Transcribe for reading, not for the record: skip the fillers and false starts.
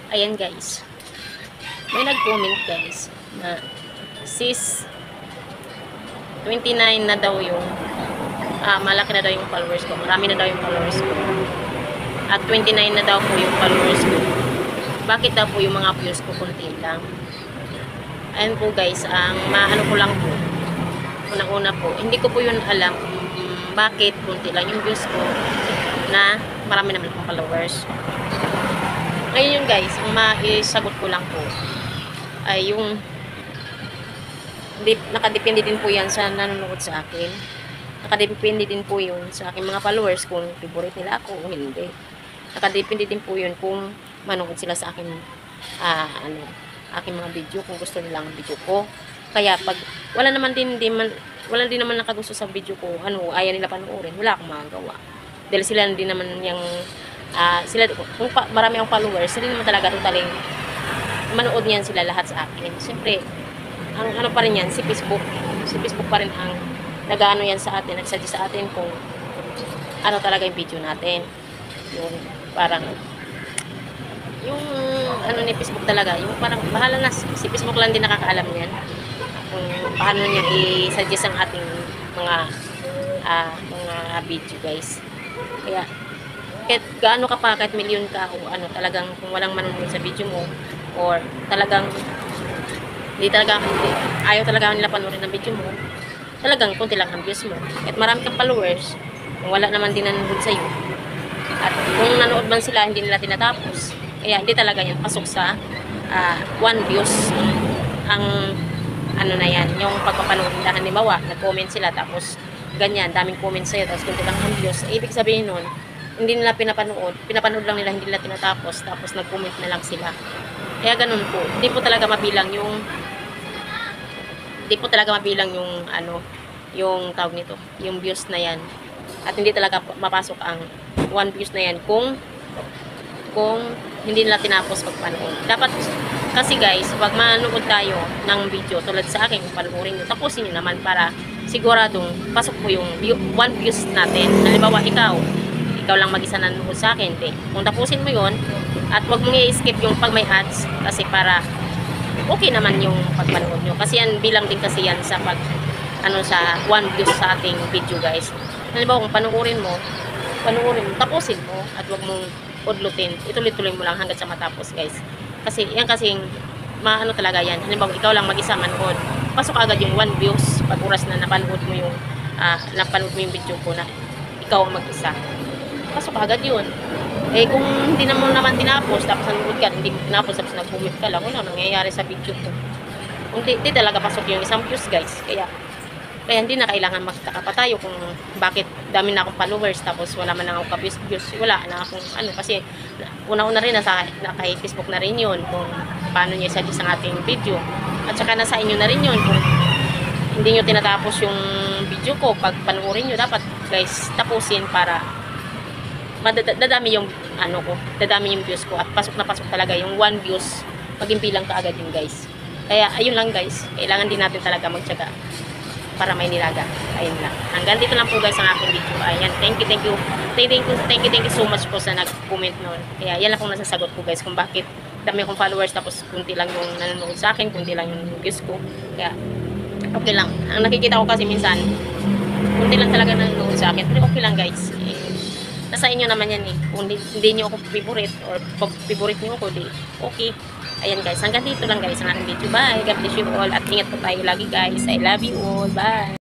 Ayan guys. May nag-comment guys na sis 29 na daw yung malaki na daw yung followers ko. Marami na daw yung followers ko. At 29 na daw po yung followers ko. Bakit daw po yung mga views ko kunti lang? Ayan po guys, ang maano ko lang po. Unang-una po, hindi ko po yun alam bakit kunti lang yung views ko na marami naman akong followers. Ngayon yung guys, ang maisagot ko lang po ay yung nakadepende din po yan sa nanonood sa akin. Nakadepende din po yun sa aking mga followers kung favorite nila ako o hindi. Nakadepende din po yun kung manood sila sa akin aking mga video, kung gusto nila ang video ko. Kaya pag wala din naman nakagusto sa video ko, ayaw nila panoorin, wala akong magagawa. Dahil sila din naman yung kung marami akong followers, sila naman talaga totally manood niyan sila lahat sa akin. Siyempre, ang ano pa rin yan, si Facebook pa rin ang nag-ano yan sa atin, nagsuggest sa atin kung ano talaga yung video natin. Yung parang yung ano ni Facebook talaga, yung parang bahala na, si Facebook lang din nakakaalam niyan kung paano niya i-suggest ang ating mga video guys. Kaya kahit gaano ka pa, kahit milyon ka o talagang kung walang manonood sa video mo or talagang ayaw talaga nila panoorin ng video mo, talagang konti lang ang views mo. Kahit marami kang followers, kung wala naman din nanonood sa'yo, at kung nanood man sila, hindi nila tinatapos. Kaya hindi talaga yan pasok sa 1 views ang na yan, yung pagpapanood nila. Halimbawa, nag-comment sila tapos ganyan, daming comment sa'yo tapos kunti lang ang views. Ibig sabihin nun, hindi nila pinapanood lang nila, hindi nila tinatapos, tapos nag-comment na lang sila. Kaya ganun po, hindi po talaga mabilang yung yung tawag nito, yung views na yan. At hindi talaga mapasok ang 1 views na yan kung hindi nila tinapos pagpanood. Dapat kasi guys, pag manood tayo ng video tulad sa akin, kung panoorin nyo, tapusin nyo naman para siguradong pasok po yung 1 views natin. Halimbawa, ikaw lang mag-isa nanood sa akin, kung tapusin mo yon at wag mong i-skip yung pag may ads, kasi para okay naman yung pagpanood nyo. Kasi yan, bilang din kasi yan sa sa 1 views sa ating video guys. Halimbawa, kung panoorin mo, tapusin mo at wag mong udlutin. Ituloy-tuloy mo lang hanggang sa matapos guys. Kasi yan kasing talaga yan. Halimbawa, ikaw lang mag-isa manood, pasok agad yung 1 views pag oras na napanood mo yung video ko na ikaw ang mag-isa. Pasok agad yun. Kung hindi naman tinapos, tapos nanood ka, hindi mo tinapos, tapos nag-comment ka lang, wala nangyayari sa video ko. Hindi talaga pasok yung isang views guys. Kaya hindi na kailangan magtaka pa tayo kung bakit dami na akong followers tapos wala man lang akong ka-views. Wala na akong kasi una-una rin kay Facebook na rin yun kung paano niya suggest ang ating video. At saka nasa inyo na rin yun kung hindi nyo tinatapos yung video ko. Pag panoorin nyo, dapat guys tapusin para dadami yung dadami yung views ko at pasok na pasok talaga yung 1 views, maging bilang kaagad yun guys. Kaya ayun lang guys, kailangan din natin talaga magtiyaga para may nilaga. Ayun lang. Hanggang dito lang po guys ang aking video. Ayan, thank you so much po sa nag-comment noon. Kaya yan lang kung nasasagot ko guys kung bakit dami akong followers tapos kunti lang yung nanonood sa akin, kunti lang yung views ko. Kaya okay lang. Ang nakikita ko kasi minsan kunti lang talaga nanonood sa akin. Pero okay lang guys. Nasa inyo naman yan kung hindi nyo ako favorite or pag favorite nyo ako, okay. Ayan guys, hanggang dito lang guys ang aking video. Bye, God bless you all at ingat po tayo lagi guys. I love you all, bye.